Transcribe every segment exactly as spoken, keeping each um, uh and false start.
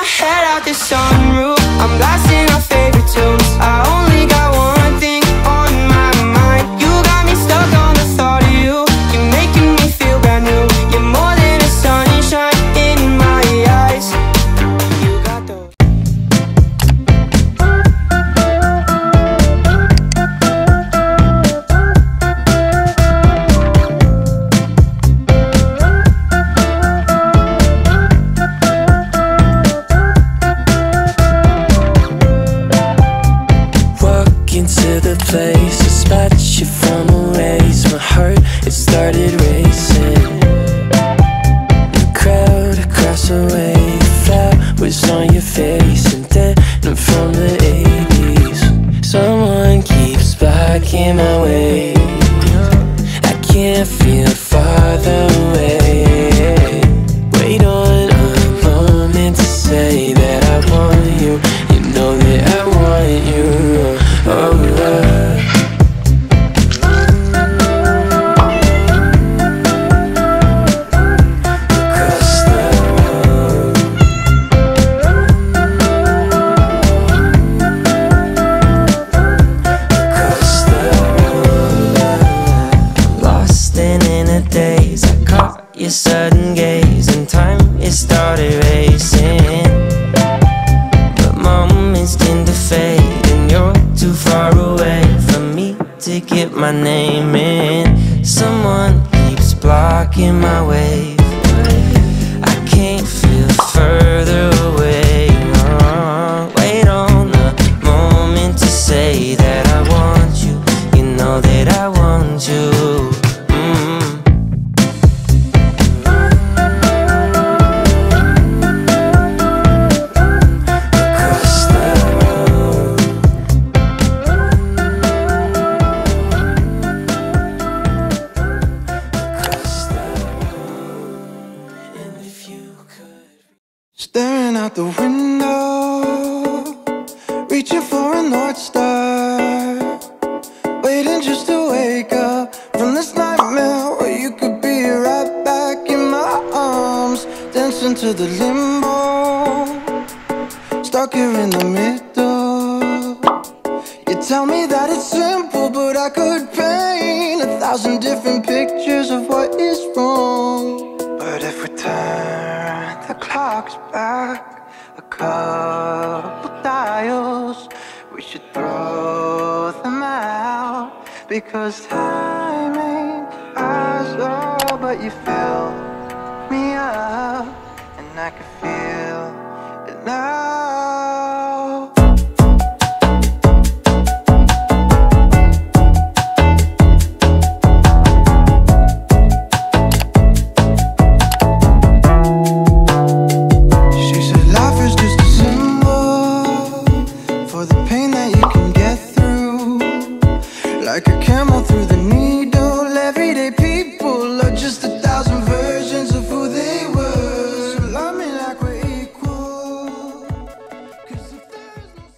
head out the sunroof, I'm blasting our favorite tunes. I only got one thing on my mind. You got me stuck on the thought of you. You're making me feel brand new. You're more than a sunshine in my eyes. You got those. Into the place, a spot you from a ways. My heart, it started racing. The crowd across the way, flowers on your face, and then from the eighties. Someone keeps blocking my way. I can't feel farther away. Wait on a moment to say that I want you. You know that I want you. Oh, uh. Across the road. Across the road. Lost and in a daze, I caught your sudden gaze, and time it started racing. But moments tend to fade, and you're too far away from me to get my name in. Someone keeps blocking my way. I can't feel further away. Oh, wait on a moment to say that I want you. You know that I want you. Mm. Across the road. Staring out the window, reaching for a North Star, waiting just to wake up from this nightmare where you could be right back in my arms, dancing to the limbo, stuck here in the middle. You tell me that it's simple, but I could paint a thousand different pictures of what is wrong. But if we turn the clocks back a couple dials, we should throw them out, because time ain't ours, oh, but you fill me up, and I can feel it now. Like a camel through the needle, everyday people are just a thousand versions of who they were. So love me like we're equal, 'cause if there's no...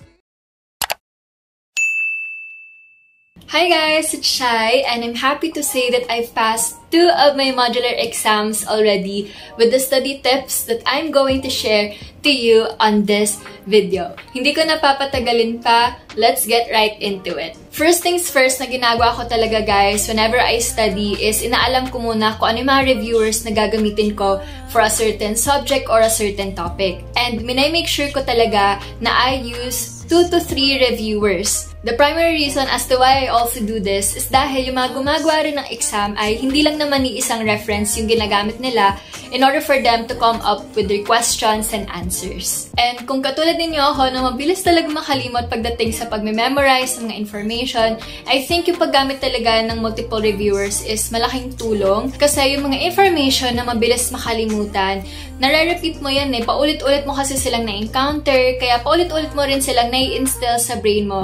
Hi guys, it's Shai, and I'm happy to say that I've passed two of my modular exams already with the study tips that I'm going to share to you on this video. Hindi ko napapatagalin pa, let's get right into it. First things first na ginagawa ko talaga guys whenever I study is inaalam ko muna kung ano yung mga reviewers na gagamitin ko for a certain subject or a certain topic. And minay-make sure ko talaga na I use two to three reviewers. The primary reason as to why I also do this is dahil yung mga gumagawa rin ng exam ay hindi lang naman ni isang reference yung ginagamit nila in order for them to come up with their questions and answers. And kung katulad ninyo ako na mabilis talaga makalimot pagdating sa pagme-memorize ng mga information, I think yung paggamit talaga ng multiple reviewers is malaking tulong kasi yung mga information na mabilis makalimutan, nare-repeat mo yan eh, paulit-ulit mo kasi silang na-encounter, kaya paulit-ulit mo rin silang nai-instill sa brain mo hanggang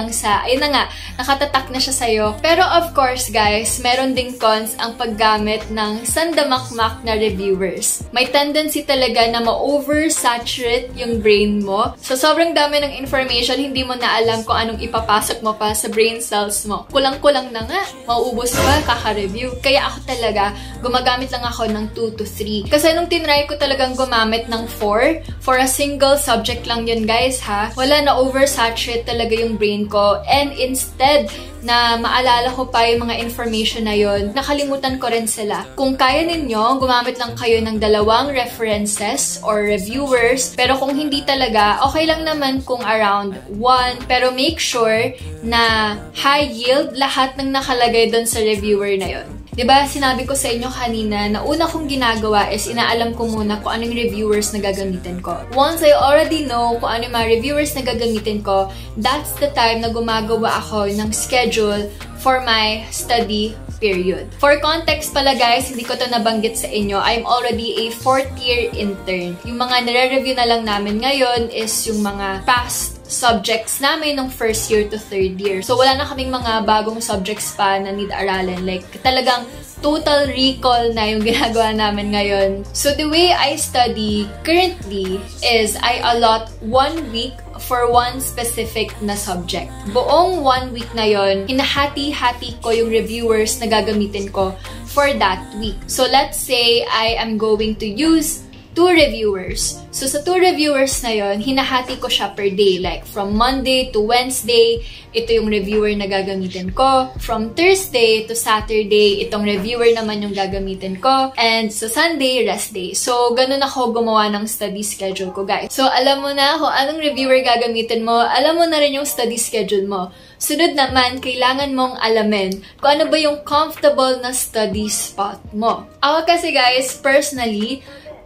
lang sa, ayun na nga, nakatatak na siya sa'yo. Pero of course guys, meron ding cons ang paggamit ng sandamakmak na reviewers. May tendency talaga na ma-oversaturate yung brain mo. So sobrang dami ng information, hindi mo na alam kung anong ipapasok mo pa sa brain cells mo. Kulang-kulang na nga, mauubos pa, kaka-review. Kaya ako talaga, gumagamit lang ako ng two to three. Kasi nung tinry ko talagang gumamit ng four, for a single subject lang yun guys ha, wala na oversaturate talaga yung brain ko. And instead na maalala ko pa yung mga information na yun, nakalimutan ko rin sila. Kung kaya ninyo, gumamit lang kayo ng dalawang references or reviewers. Pero kung hindi talaga, okay lang naman kung around one. Pero make sure na high yield lahat ng nakalagay doon sa reviewer na yun. Diba, sinabi ko sa inyo kanina na una kong ginagawa is inaalam ko muna kung anong reviewers na gagamitin ko. Once I already know kung anong mga reviewers na gagamitin ko, that's the time na gumagawa ako ng schedule for my study period. For context pala guys, hindi ko to nabanggit sa inyo, I'm already a fourth year intern. Yung mga nare-review na lang namin ngayon is yung mga past subjects namin nung first year to third year. So, wala na kaming mga bagong subjects pa na need aralin. Like, talagang total recall na yung ginagawa namin ngayon. So, the way I study currently is I allot one week for one specific na subject. Buong one week na yon, hinahati-hati ko yung reviewers na gagamitin ko for that week. So, let's say I am going to use two reviewers. So, sa two reviewers na yon, hinahati ko siya per day. Like, from Monday to Wednesday, ito yung reviewer na gagamitin ko. From Thursday to Saturday, itong reviewer naman yung gagamitin ko. And sa Sunday, rest day. So, ganun ako gumawa ng study schedule ko, guys. So, alam mo na kung anong reviewer gagamitin mo. Alam mo na rin yung study schedule mo. Sunod naman, kailangan mong alamin kung ano ba yung comfortable na study spot mo. Ako kasi, guys, personally,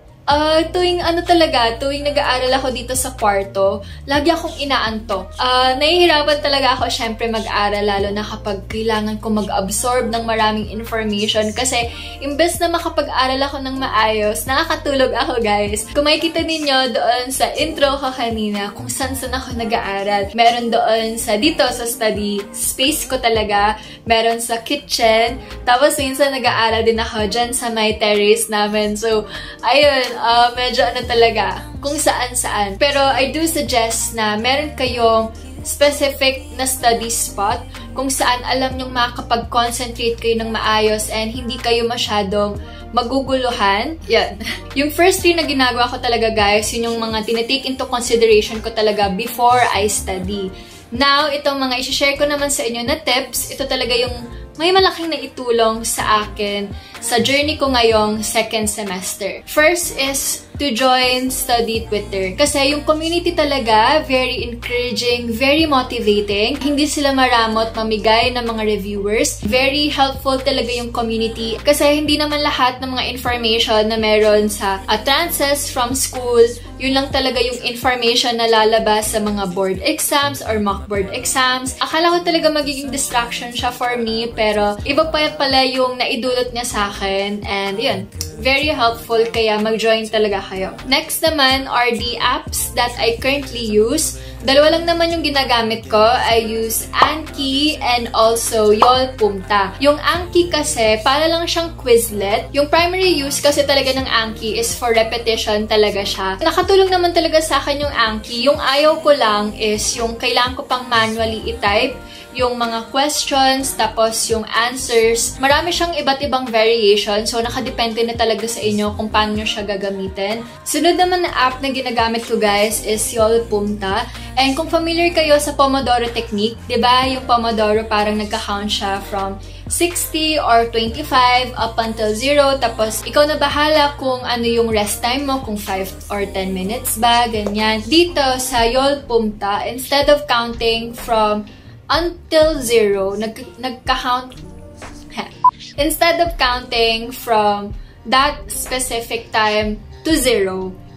Uh, tuwing ano talaga, tuwing nag-aaral ako dito sa kwarto, lagi akong inaantok. Uh, nahihirapan talaga ako syempre mag-aaral, lalo na kapag kailangan ko mag-absorb ng maraming information. Kasi, imbes na makapag-aral ako ng maayos, nakakatulog ako guys. Kung makikita ninyo doon sa intro ko kanina, kung saan-saan ako nag-aaral. Meron doon sa dito, sa study space ko talaga. Meron sa kitchen. Tapos, minsan nag-aaral din ako dyan sa may terrace namin. So, ayun. Uh, medyo ano talaga, kung saan-saan. Pero I do suggest na meron kayong specific na study spot kung saan alam nyong makakapag-concentrate kayo ng maayos and hindi kayo masyadong maguguluhan. Yan. Yung first three na ginagawa ko talaga guys, yun yung mga tinitake into consideration ko talaga before I study. Now, itong mga isi-share ko naman sa inyo na tips, ito talaga yung may malaking naitulong sa akin sa journey ko ngayong second semester. First is to join study Twitter. Kasi yung community talaga, very encouraging, very motivating. Hindi sila maramot mamigay ng mga reviewers. Very helpful talaga yung community. Kasi hindi naman lahat ng mga information na meron sa atrances from school, yun lang talaga yung information na lalabas sa mga board exams or mock board exams. Akala ko talaga magiging distraction siya for me, pero iba pa pala yung naidulot niya sa akin. And yun, very helpful, kaya mag-join talaga kayo. Next naman are the apps that I currently use. Dalawa lang naman yung ginagamit ko. I use Anki and also Yolpunta. Yung Anki kasi, para lang siyang Quizlet. Yung primary use kasi talaga ng Anki is for repetition talaga siya. Nakatulong naman talaga sa akin yung Anki. Yung ayaw ko lang is yung kailangan ko pang manually i-type yung mga questions, tapos yung answers. Marami siyang iba't ibang variation, so nakadepende na talaga sa inyo kung paano nyo siya gagamitin. Sunod naman na app na ginagamit ko guys is Yolpunta. And kung familiar kayo sa Pomodoro technique, diba yung Pomodoro parang nagka-count siya from sixty or twenty-five up until zero, tapos ikaw na bahala kung ano yung rest time mo, kung five or ten minutes ba, ganyan. Dito sa Yolpunta, instead of counting from until zero, nag, nagka-count, instead of counting from that specific time to zero,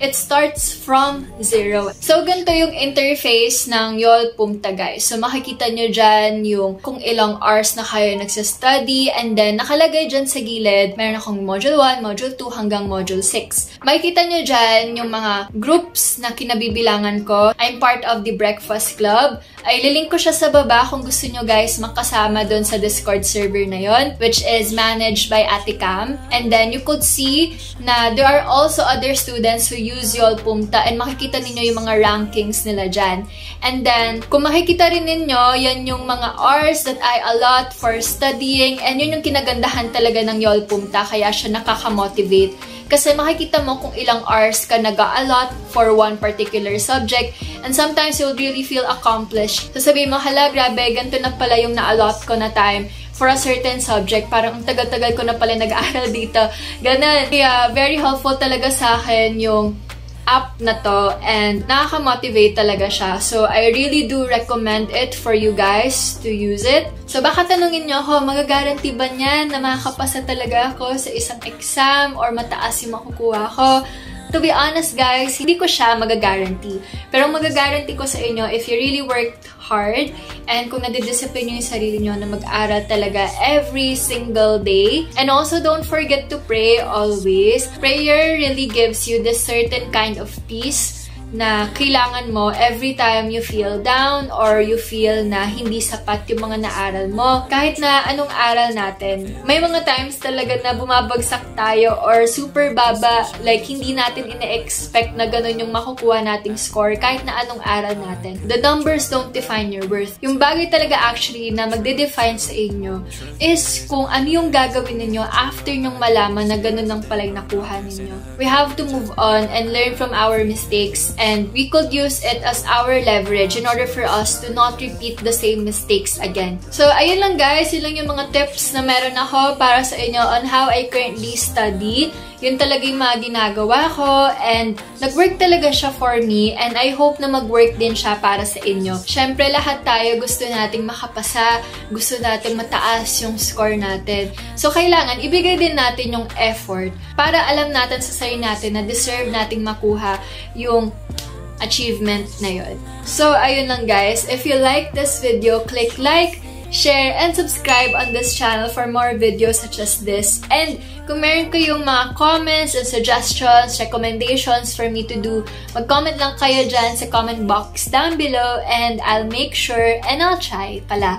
it starts from zero. So, ganito yung interface ng YOLPUMTA, guys. So, makikita nyo dyan yung kung ilang hours na kayo nagsastudy, and then nakalagay dyan sa gilid, meron akong Module one, Module two, hanggang Module six. Makikita nyo dyan yung mga groups na kinabibilangan ko. I'm part of the Breakfast Club. Ay, lilink ko siya sa baba kung gusto nyo guys makasama doon sa Discord server na yon, which is managed by Ate Cam. And then, you could see na there are also other students who use YOLPUMTA, and makikita ninyo yung mga rankings nila dyan. And then, kung makikita rin ninyo, yan yung mga hours that I allot for studying, and yun yung kinagandahan talaga ng YOLPUMTA, kaya siya nakaka-motivate. Kasi makikita mo kung ilang hours ka nag-a-allot for one particular subject, and sometimes you'll really feel accomplished. So sabihin mo, hala, grabe, ganito na pala yung na-allot ko na time for a certain subject. Parang ang tagal-tagal ko na pala nag-aaral dito. Ganun. Kaya very helpful talaga sa akin yung app na to, and nakaka-motivate talaga siya. So, I really do recommend it for you guys to use it. So, baka tanungin nyo ako, magagaranti ba niyan na makakapasa talaga ako sa isang exam or mataas yung makukuha ko? To be honest guys, hindi ko siya magagaranti. Pero magagaranti ko sa inyo, if you really worked hard, and kung nadidiscipline nyo yung sarili nyo na mag-aral talaga every single day. And also, don't forget to pray always. Prayer really gives you this certain kind of peace na kailangan mo every time you feel down or you feel na hindi sapat yung mga naaral mo. Kahit na anong aral natin, may mga times talaga na bumabagsak tayo or super baba, like hindi natin ina-expect na ganun yung makukuha nating score kahit na anong aral natin. The numbers don't define your worth. Yung bagay talaga actually na magde-define sa inyo is kung ano yung gagawin ninyo after nyong malaman na ganun lang pala yung nakuha ninyo. We have to move on and learn from our mistakes, and we could use it as our leverage in order for us to not repeat the same mistakes again. So, ayun lang guys. Yun lang yung mga tips na meron ako para sa inyo on how I currently study. Yun talaga yung mga ginagawa ko, and nag-work talaga siya for me, and I hope na mag-work din siya para sa inyo. Syempre, lahat tayo gusto nating makapasa, gusto nating mataas yung score natin. So, kailangan ibigay din natin yung effort para alam natin sa sarili natin na deserve nating makuha yung achievement na yun. So, ayun lang guys. If you like this video, click like, share, and subscribe on this channel for more videos such as this. And kung meron kayong mga comments and suggestions, recommendations for me to do, mag-comment lang kayo dyan sa comment box down below, and I'll make sure, and I'll try pala,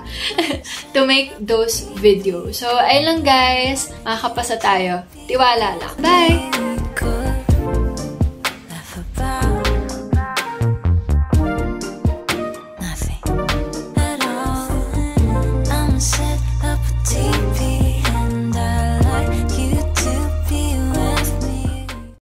to make those videos. So, ayun lang guys. Makakapasa tayo. Tiwala lang. Bye!